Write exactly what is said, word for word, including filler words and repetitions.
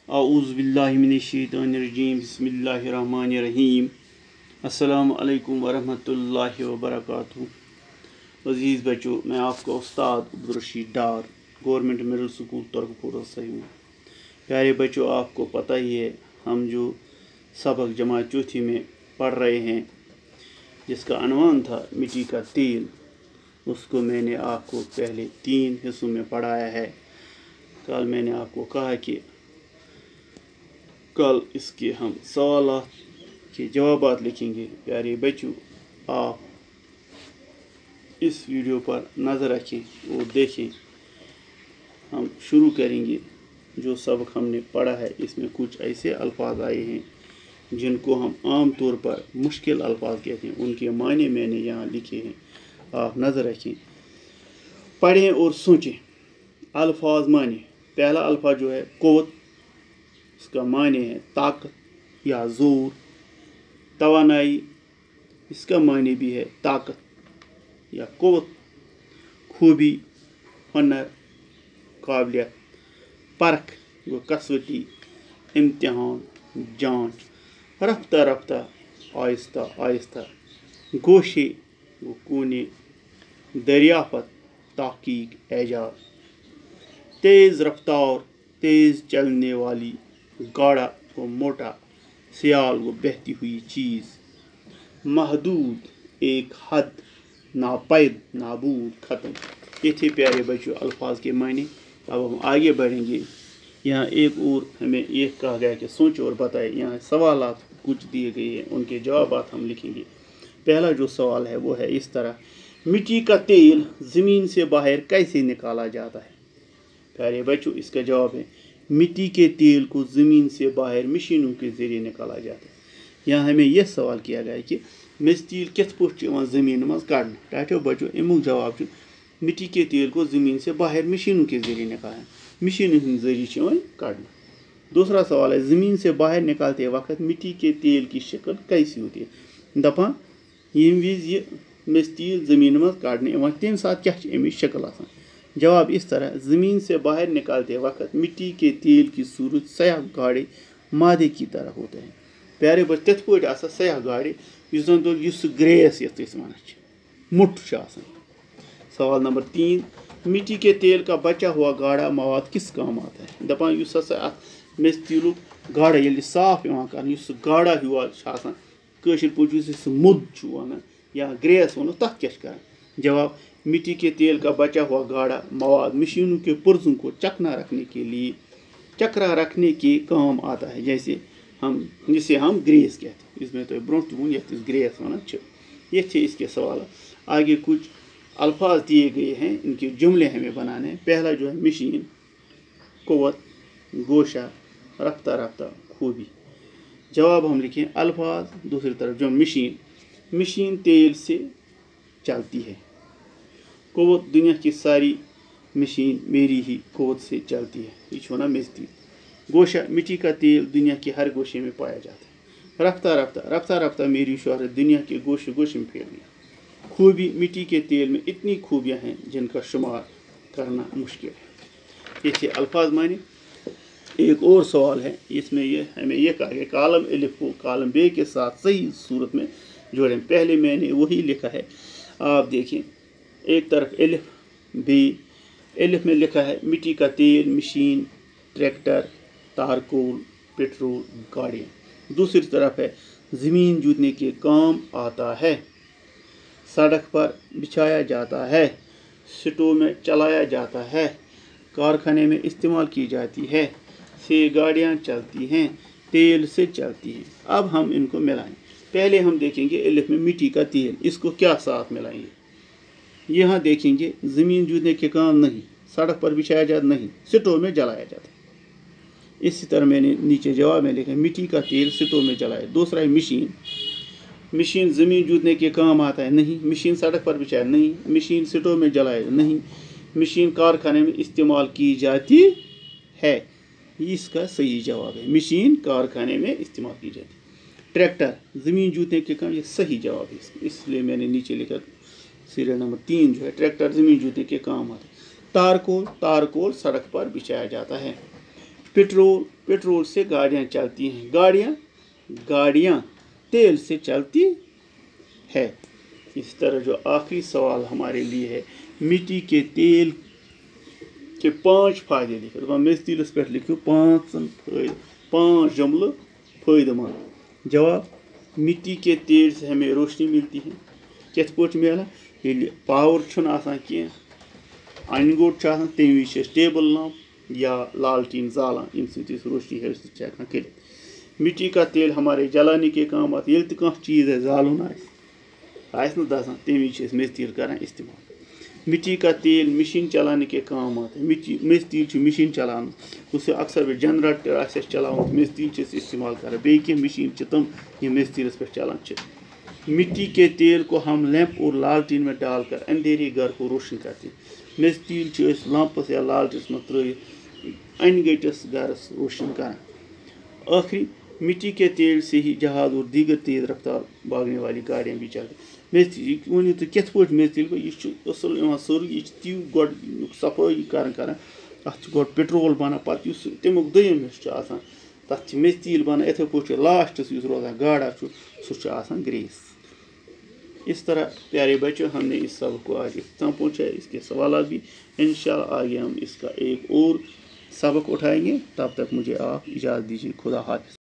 आऊज़ु बिल्लाहि मिनश्शैतानिर्रजीम बिस्मिल्लाहिर्रहमानिर्रहीम अस्सलामु अलैकुम वरहमतुल्लाहि वबरकातुहू। अज़ीज़ बच्चों, मैं आपका उस्ताद Abdurrashid Dar, government middle school Turkpur से हूँ। प्यारे बच्चों, आपको पता ही है हम जो सबक जमात चौथी में पढ़ रहे हैं जिसका अनवान था मिट्टी का तेल, उसको मैंने आपको पहले तीन हिस्सों में पढ़ाया है। कल मैंने आपको कहा कि कल इसके हम सवाल के जवाब लिखेंगे। प्यारे बच्चों, आप इस वीडियो पर नज़र रखें और देखें। हम शुरू करेंगे। जो सबक हमने पढ़ा है इसमें कुछ ऐसे अल्फाज आए हैं जिनको हम आम तौर पर मुश्किल अल्फाज कहते हैं, उनके मायने मैंने यहाँ लिखे हैं, आप नज़र रखें, पढ़ें और सोचें। अल्फाज माने, पहला अल्फाज जो है क़ुव्वत, इसका माने है ताकत या ज़ोर। तवानाई, इसका माने भी है ताकत या क़ुव्वत। खूबी, हुनर, काबिलियत। परख वो कसवटी, इम्तिहान, जांच। रफ्ता रफ्ता, आहिस्ता आहिस्ता। गोशे वो कोने, दरियाफत, तहकीक, एजाज। तेज़ रफ्तार, तेज़ चलने वाली। गाढ़ा वो मोटा, सियाल वो बहती हुई चीज़। महदूद एक हद, नापैद नाबूद, ख़त्म। ये थे प्यारे बच्चों अल्फाज के मायने। अब हम आगे बढ़ेंगे। यहाँ एक और हमें ये कहा गया कि सोचो और बताए। यहाँ सवालात कुछ दिए गए हैं, उनके जवाब हम लिखेंगे। पहला जो सवाल है वो है इस तरह, मिट्टी का तेल ज़मीन से बाहर कैसे निकाला जाता है? प्यारे बच्चों, इसका जवाब है मिट्टी के तेल को ज़मीन से बाहर मशीनों के ज़रिए निकाला जाता है। यहाँ हमें यह सवाल किया गया है कि मेज तेल कित पे ज़मीन मज कड़न। टाटो बच्चों, अमुक जवाब मिट्टी के तेल को ज़मीन से बाहर मशीनों के ज़रिए निकालें, मशीनों के ज़रिए कड़न। दूसरा सवाल है, ज़मीन से बाहर निकालते वक्त मिट्टी के तेल की शक्ल कैसी होती है? दपान ये विज ये मेज तेल ज़मीन मज कड़न तम सात क्या अमिच शक्ल आसान? जवाब इस तरह, ज़मीन से बाहर निकालते वक्त मिट्टी के तेल की सूरत सयाह गाढ़े मादे की तरह होता है। प्यारे बच्चे, तथ पे आसा सयाह गाढ़े तो ग्रेस ये वन मुठ। सवाल नंबर तीन, मिट्टी के तेल का बचा हुआ गाढ़ा मवाद किस काम आता है? दपान हसा मेज तेलुक गाढ़ा ये साफ कर गाढ़ा हुआ कशर पे मुद वन या ग्रेस वन तथ क्या कर? जवाब, मिट्टी के तेल का बचा हुआ गाढ़ा मवाद मशीनों के पुर्जों को चकना रखने के लिए चकरा रखने के काम आता है, जैसे हम जिसे हम ग्रेस कहते हैं। इसमें तो ब्रोट वो ग्रेस वन। ये थे इसके सवाल। आगे कुछ अल्फाज दिए गए हैं, इनके जुमले हमें बनाने हैं। पहला जो है मशीन, क़ुव्वत, गोशा, रफ्ता रफ्ता, खूबी। जवाब हम लिखें अल्फाज। दूसरी तरफ जो मशीन, मशीन तेल से चलती है। क़ुव्वत, दुनिया की सारी मशीन मेरी ही क़ुव्वत से चलती है, ये छोना मेज तेल। गोशा, मिट्टी का तेल दुनिया के हर गोशे में पाया जाता है। रफ्ता रफ्ता, रफ्ता रफ्ता मेरी शोहरत दुनिया के गोशे गोशे में फैल गई। खूबी, मिट्टी के तेल में इतनी खूबियाँ हैं जिनका शुमार करना मुश्किल है। ये थे अल्फाज माने। एक और सवाल है, इसमें ये हमें यह कहा गया कालम अलिफ को कालम बे के साथ सही सूरत में जोड़ें। पहले मैंने वही लिखा है, आप देखें। एक तरफ अलिफ बे, अलिफ में लिखा है मिट्टी का तेल, मशीन, ट्रैक्टर, तारकोल, पेट्रोल, गाड़ियाँ। दूसरी तरफ है ज़मीन जोतने के काम आता है, सड़क पर बिछाया जाता है, स्टोव में चलाया जाता है, कारखाने में इस्तेमाल की जाती है, से गाड़ियाँ चलती हैं, तेल से चलती हैं। अब हम इनको मिलाएं। पहले हम देखेंगे अलिफ में मिट्टी का तेल, इसको क्या साथ मिलाएंगे? यहाँ देखेंगे ज़मीन जोतने के काम नहीं, सड़क पर बिछाया जाता नहीं, स्टोव में जलाया जाता है। इसी तरह मैंने नीचे जवाब में लिखा मिट्टी का तेल स्टोव में जलाया। दूसरा है मशीन, मशीन ज़मीन जोतने के काम आता है नहीं, मशीन सड़क पर बिछाया नहीं, मशीन स्टोव में जलाया नहीं, मशीन कारखाने में इस्तेमाल की जाती है। इसका सही जवाब है, मशीन कारखाने में इस्तेमाल की जाती है। ट्रैक्टर, ज़मीन जोतने के काम, ये सही जवाब है, इसलिए मैंने नीचे लिखा सीरियल नंबर तीन जो है ट्रैक्टर ज़मीन जोतने के काम आता है। तारकोल, तारकोल सड़क पर बिछाया जाता है। पेट्रोल, पेट्रोल से गाड़ियाँ चलती हैं, गाड़ियाँ गाड़ियाँ तेल से चलती है। इस तरह जो आखिरी सवाल हमारे लिए है, मिट्टी के तेल के पांच फायदे लिखे। तो मेस तेलस पे लिखो पाँच फायदे, पाँच जुमले फायदेमंद। जवाब, मिट्टी के तेल से हमें रोशनी मिलती है। कित पे मिलान, ये पावर छुना आसान कह अन गोट तम वि टेबल लैंप या लालटीन जालान, इन सत रोशनी हेकान कर। मिट्टी का तेल हमारे जलाने के काम आता है। ये कह चीज़ है जालुन आस दसान, तम वि मेस तेल कर इस्तेमाल। मिट्टी का तेल मशीन चलाने के काम आता है। मिट्टी मेस तेल मशीन चलान, उसे अक्सर जनरेटर आस चलान, मेस तेल इस्तेमाल कर। बे मशीन तम ये मेस तेलस पे चलान। मिट्टी के तेल को हम लैंप और लालटीन में डालकर अंधेरे घर को रोशन करते हैं। मेस तेल लैंपस या लालटीनस में त्रित अन गटिस घरस रोशन कर। आखिरी, मिट्टी के तेल से ही जहाज और दीगर तेज रफ्तार भागने वाली गाड़ियाँ भी चलती। मेस वन तो कित पे मेस तेल यह असल सर यह तीव गो सफाई कर अत गो पेट्रोल बना पे तमुक दम हिस्सा तथ मेस तेल बना इथे पे लास्टस रोजान गाढ़ा सह ग्रीस। इस तरह प्यारे बच्चों, हमने इस सबक को आज इख्तिताम पहुँचा है। इसके सवाल भी इंशाअल्लाह आगे हम इसका एक और सबक उठाएंगे। तब तक मुझे आप इजाज़त दीजिए। खुदा हाफिज़।